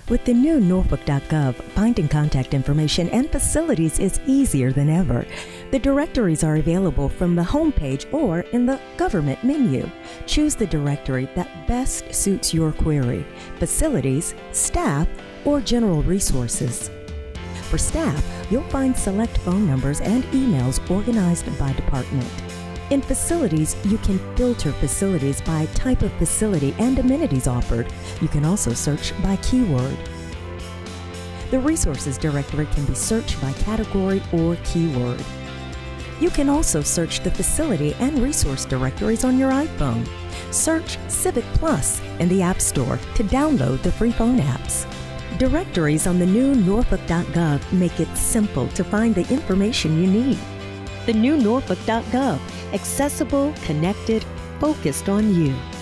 With the new Norfolk.gov, finding contact information and facilities is easier than ever. The directories are available from the home page or in the Government menu. Choose the directory that best suits your query: facilities, staff, or general resources. For staff, you'll find select phone numbers and emails organized by department. In facilities, you can filter facilities by type of facility and amenities offered. You can also search by keyword. The resources directory can be searched by category or keyword. You can also search the facility and resource directories on your iPhone. Search Civic Plus in the App Store to download the free phone apps. Directories on the new Norfolk.gov make it simple to find the information you need. The new Norfolk.gov, accessible, connected, focused on you.